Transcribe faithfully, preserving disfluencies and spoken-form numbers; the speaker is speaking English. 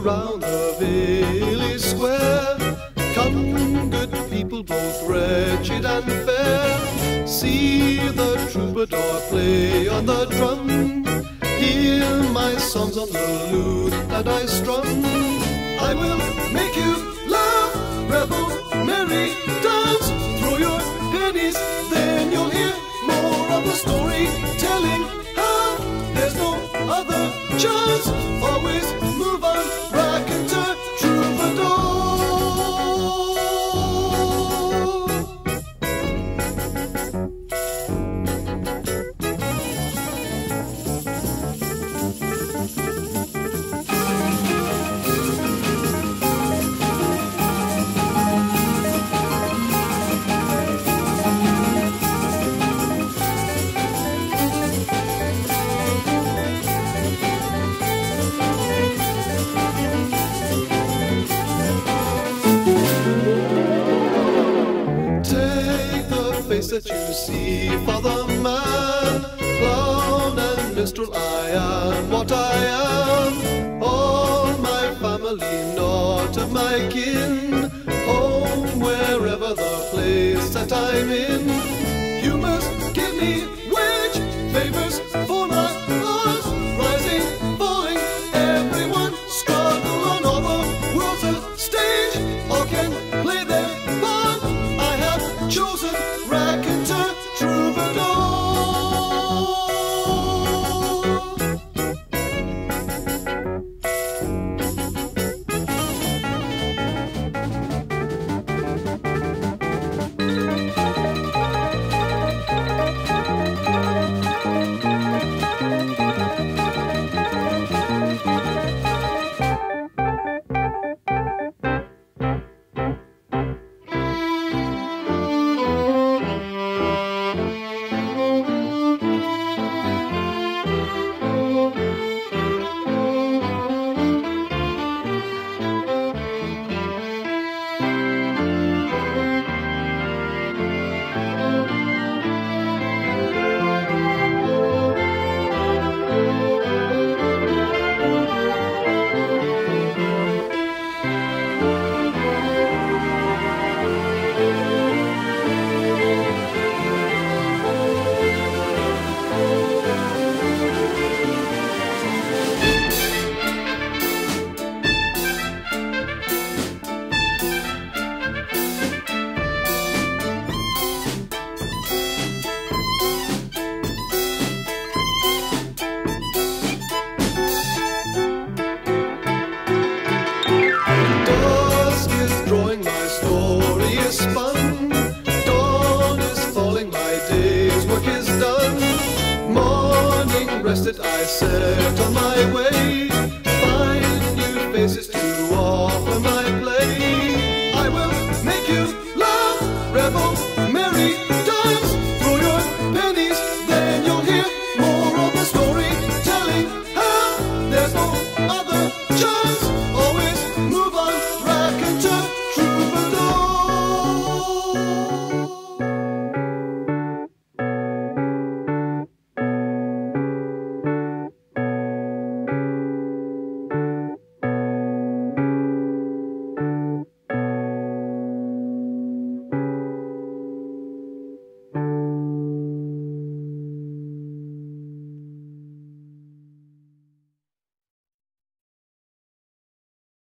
around the village square. Come, good people, both wretched and fair, see the troubadour play on the drum. Hear my songs on the lute that I strum. I will make you laugh, revel, merry, dance. Throw your pennies, then you'll hear more of the story telling how there's no other chance. Always move on, Raconteur Troubadour. That you see for the man, clown and minstrel, I am what I am. All my family, not of my kin, home wherever the place that I'm in. You must give me wage, favors for my cause, rising, falling, everyone struggle on all the world's a stage. All can play their part. I have chosen Raconteur Troubadour. Rested, I set on my way.